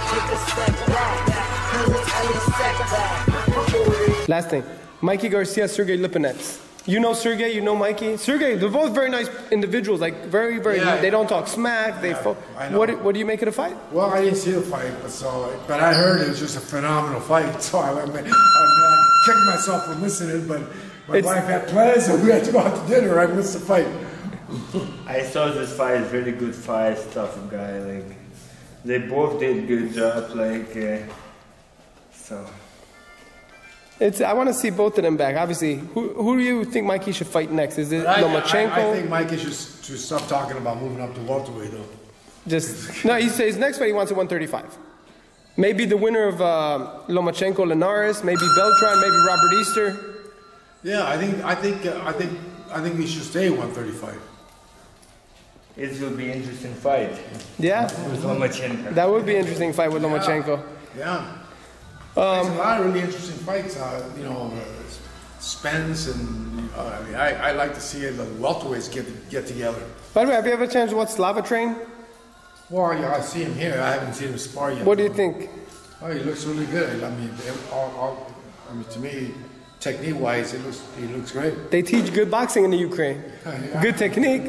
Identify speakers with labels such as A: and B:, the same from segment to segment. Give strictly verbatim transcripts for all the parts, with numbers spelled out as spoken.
A: Last thing, Mikey Garcia, Sergey Lipinets. You know Sergey, you know Mikey. Sergey, they're both very nice individuals, like very, very.
B: Yeah,
A: they don't talk smack. They.
B: Yeah, I know.
A: What? What do you make of the fight?
B: Well, I didn't see the fight, but so, but I heard it was just a phenomenal fight. So I, I, mean, I kicked myself for missing it, but my
A: it's,
B: wife had plans, and we had to go out to dinner. I missed the fight.
C: I saw this fight, very good fight, tough guy. Like they both did good job. Like uh, so.
A: It's. I want to see both of them back. Obviously, who who do you think Mikey should fight next? Is it
B: I,
A: Lomachenko?
B: I, I think Mikey should, should stop talking about moving up to welterweight, though.
A: Just no. He says next fight he wants a one thirty-five. Maybe the winner of uh, Lomachenko Linares, maybe Beltran, maybe Robert Easter.
B: Yeah, I think I think uh, I think I think he should stay one thirty-five.
C: It will be an interesting fight.
A: Yeah,
C: with Lomachenko.
A: That would be an interesting fight with Lomachenko.
B: Yeah.
A: Um,
B: There's a lot of really interesting fights, uh, you know, uh, Spence and uh, I mean, I, I like to see the welterweights get get together.
A: By the way, have you ever had a chance to watch Slava train?
B: Well, yeah, I see him here. I haven't seen him spar yet.
A: What do you think?
B: Oh, he looks really good. I mean, all, all, I mean, to me, technique-wise, it looks he looks great.
A: They teach good boxing in the Ukraine.
B: Yeah.
A: Good technique.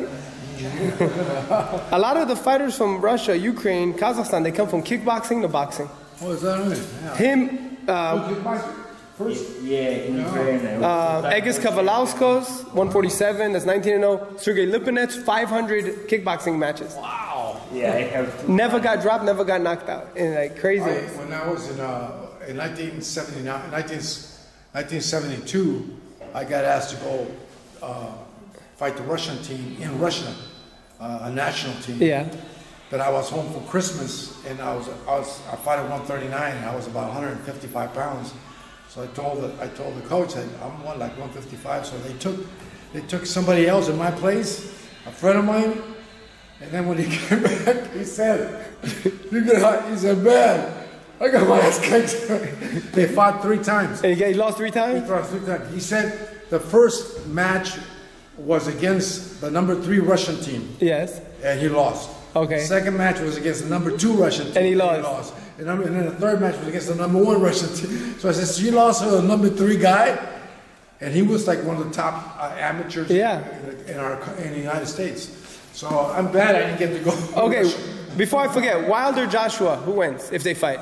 A: A lot of the fighters from Russia, Ukraine, Kazakhstan, they come from kickboxing to boxing.
B: Oh, is that right? Yeah.
A: Him, uh,
B: First?
C: Yeah, in Ukraine.
A: uh, Egis Kavalauskas, one forty-seven, that's nineteen and oh. Sergey Lipinets, five hundred kickboxing matches.
B: Wow.
C: Yeah, I have two.
A: Never got dropped, never got knocked out. And like crazy.
B: I, when I was in, uh, in nineteen seventy-nine, nineteen seventy-two, I got asked to go uh, fight the Russian team in Russia, uh, a national team.
A: Yeah.
B: But I was home for Christmas, and I was I was I fought at one thirty-nine, and I was about one fifty-five pounds. So I told the I told the coach that I'm one like one fifty-five. So they took they took somebody else in my place, a friend of mine. And then when he came back, he said, "You get hot." He said, "Man, I got my ass kicked." They fought three times.
A: And he lost three times.
B: He lost three times. He said the first match was against the number three Russian team.
A: Yes.
B: And he lost.
A: Okay.
B: Second match was against the number two Russian team.
A: And he lost.
B: And, he lost. And, number, and then the third match was against the number one Russian team. So I said, so you lost to the number three guy? And he was like one of the top uh, amateurs
A: yeah.
B: in, in, our, in the United States. So I'm glad I didn't get to go.
A: Okay, before I forget, Wilder Joshua, who wins if they fight?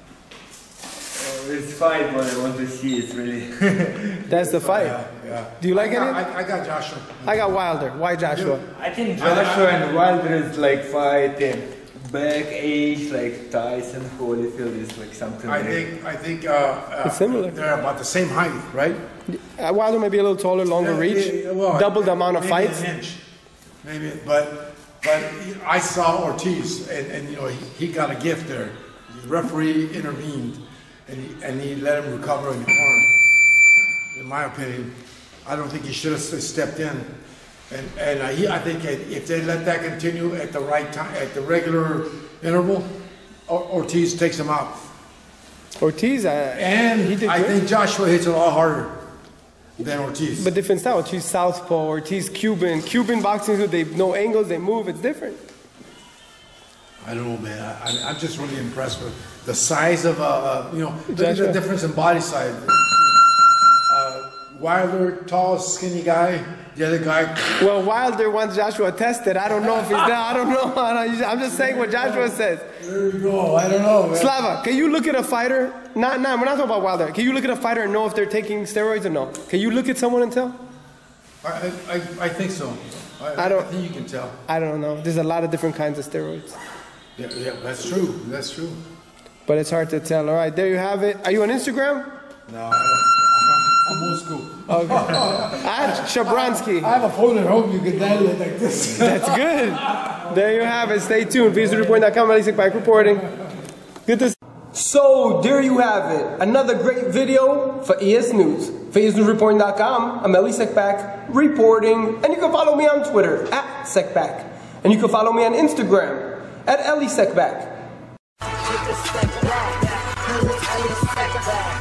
C: Oh, it's fight what I want to see. It's really.
A: That's the fight.
B: Yeah, yeah.
A: Do you like
B: I got,
A: it?
B: I, I got Joshua.
A: I got Wilder. Why Joshua?
C: I think Joshua and Wilder is like fighting back age, like Tyson, Holyfield is like something.
B: I
C: like
B: think I think uh, uh,
A: it's similar.
B: They're about the same height, right?
A: Uh, Wilder may be a little taller, longer
B: Yeah,
A: reach,
B: yeah, well,
A: double the amount of
B: maybe
A: fights.
B: An inch. Maybe, but but I saw Ortiz, and, and you know he, he got a gift there. The referee intervened, and he, and he let him recover in the corner. In my opinion, I don't think he should have stepped in. And and uh, he, I think if they let that continue at the right time, at the regular interval, Ortiz takes him out.
A: Ortiz, uh,
B: and
A: he did
B: I
A: good.
B: think Joshua hits a lot harder than Ortiz.
A: But different style. Ortiz southpaw, Ortiz Cuban. Cuban boxing, they no angles, they move. It's different.
B: I don't know, man. I, I, I'm just really impressed with the size of, uh, uh, you know, look at
A: Joshua.
B: the difference in body size. Uh, Wilder, tall, skinny guy. The other guy.
A: Well, Wilder wants Joshua tested. I don't know if he's there. I don't know. I'm just saying what Joshua says.
B: There you go. I don't know, man.
A: Slava, can you look at a fighter? Not, not, we're not talking about Wilder. Can you look at a fighter and know if they're taking steroids or no? Can you look at someone and tell?
B: I, I, I think so. I,
A: I don't.
B: I think you can tell.
A: I don't know. There's a lot of different kinds of steroids.
B: Yeah, yeah, that's true. That's true.
A: But it's hard to tell. All right, there you have it. Are you on Instagram?
B: No, I don't. I'm old school.
A: Okay. At Shabransky.
B: I have a phone at home. You can dial it like this.
A: That's good. There you have it. Stay tuned. V S News Report dot com. Elie Seckbach reporting. Good to see. So there you have it. Another great video for E S News. For E S News Report dot com, I'm Elie Seckbach reporting. And you can follow me on Twitter at Seckbach. And you can follow me on Instagram at Elie Seckbach.